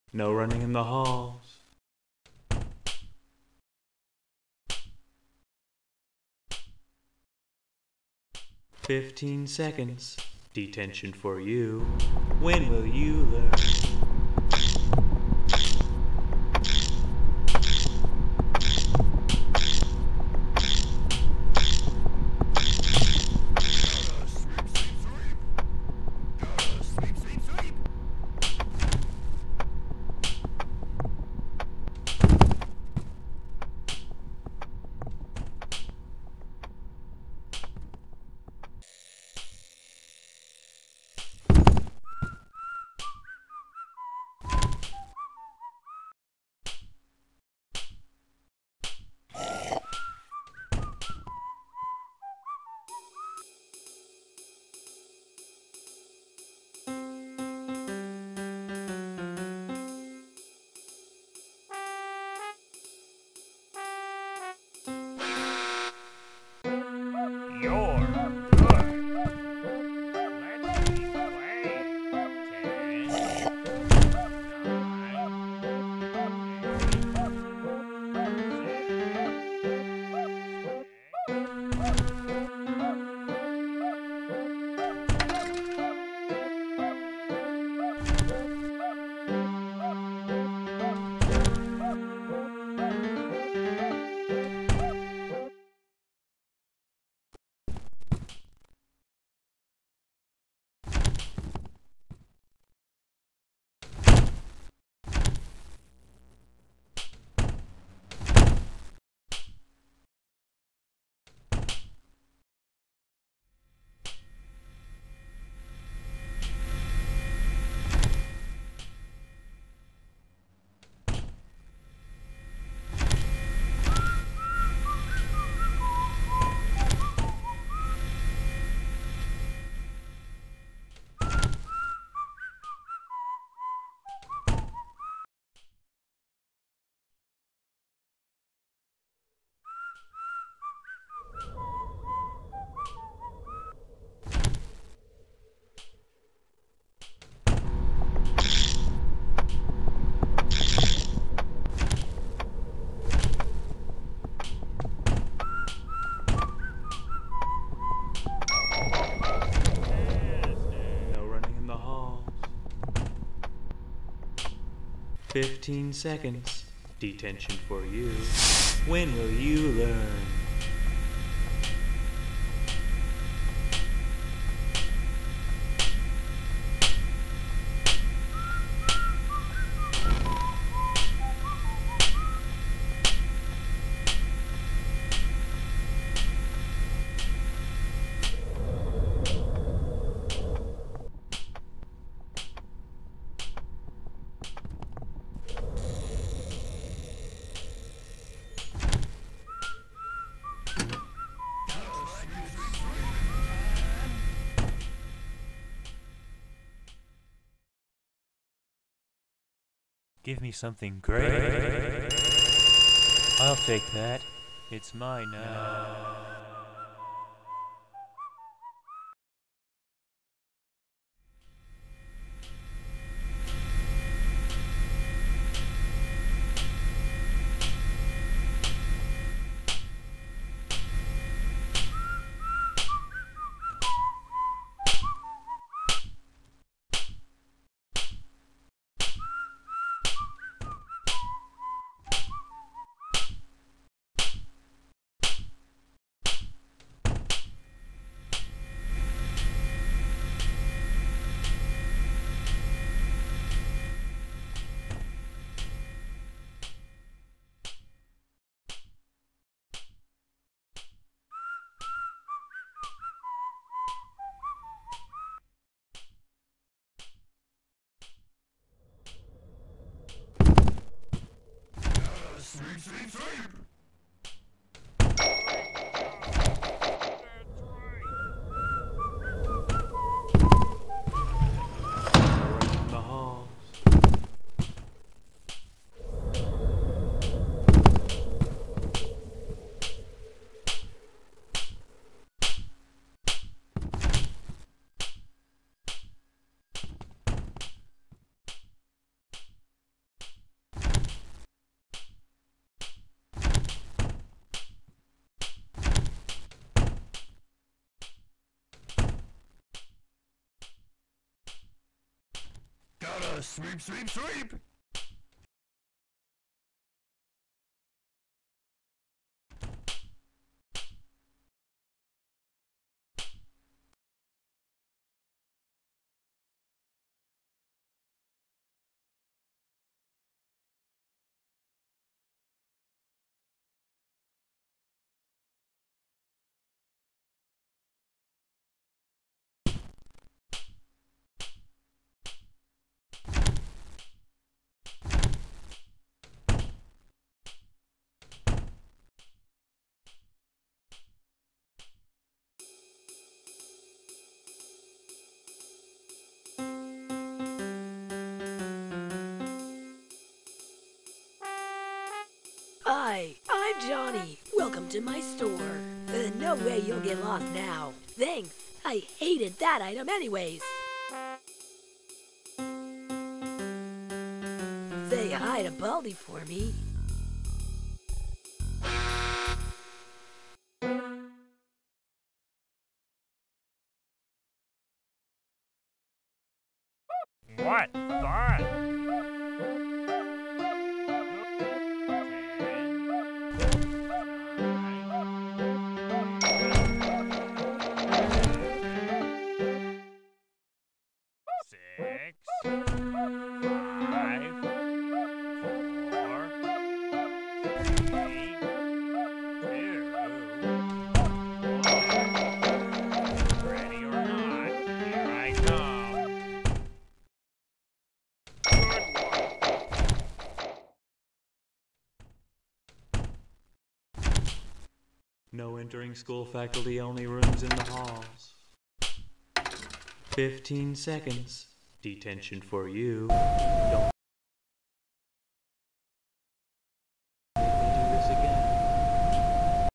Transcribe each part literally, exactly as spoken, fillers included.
No running in the halls. Fifteen seconds. Detention for you. When will you learn? You're good. Let's keep playing. Fifteen seconds. Detention for you. When will you learn? Give me something great. I'll take that. It's mine now. Gotta sweep, sweep, sweep! Hi, I'm Johnny. Welcome to my store. Uh, no way you'll get lost now. Thanks. I hated that item anyways. Say hi to Baldi for me. What fun! Six, five, four, three, two, one. Ready or not, here I come. No entering school, faculty only rooms in the halls. Fifteen seconds. Detention for you. Don't make me do this again.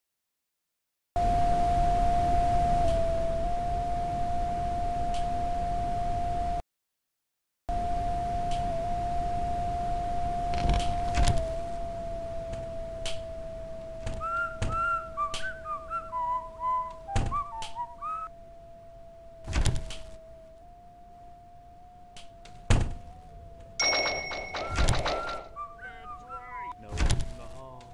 No one in the hall.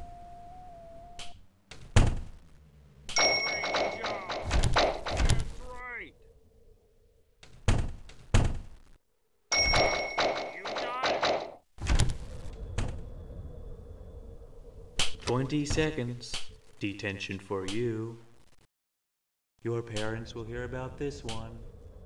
Great job! That's right! You got it! Twenty seconds. Detention for you. Your parents will hear about this one.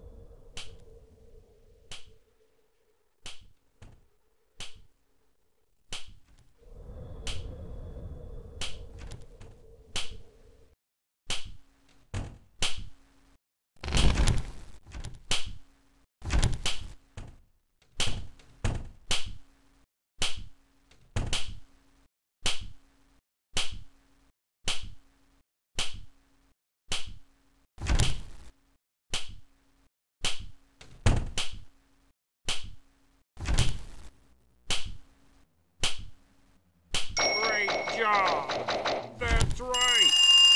Great job! That's right!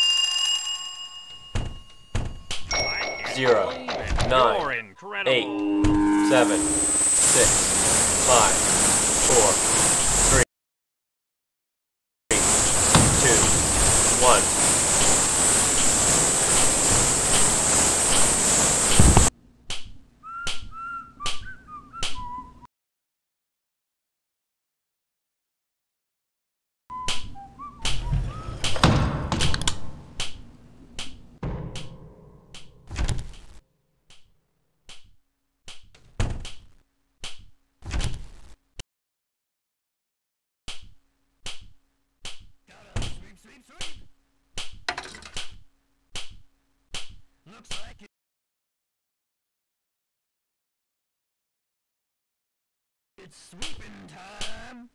I can't Zero, believe it. nine, You're incredible! eight, seven, six, five, four, three, two, one. Sweep, sweep, sweep! Looks like it. It's sweeping time!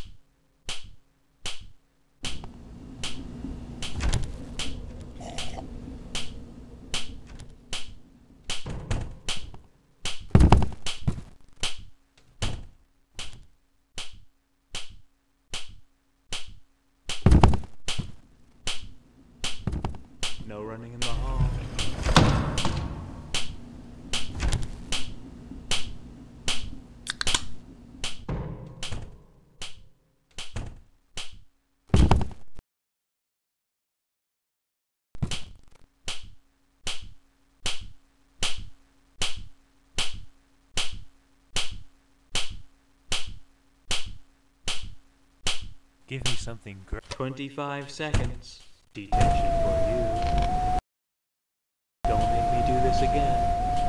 No running in the hall. Give me something great. twenty-five seconds. Detention for you. Don't make me do this again.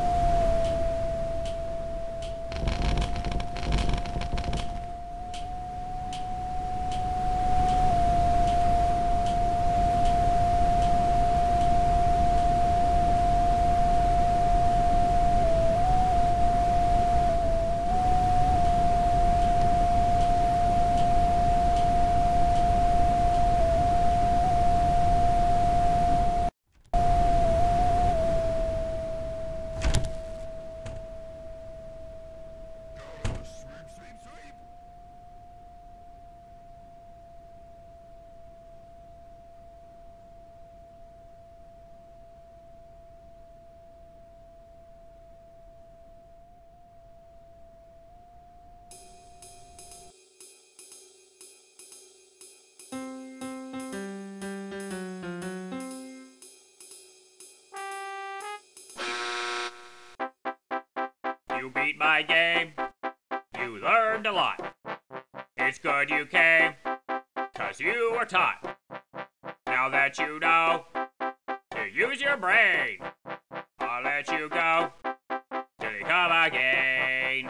You beat my game. You learned a lot. It's good you came, 'cause you were taught. Now that you know to use your brain, I'll let you go till you come again.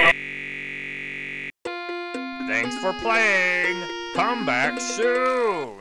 Thanks for playing. Come back soon.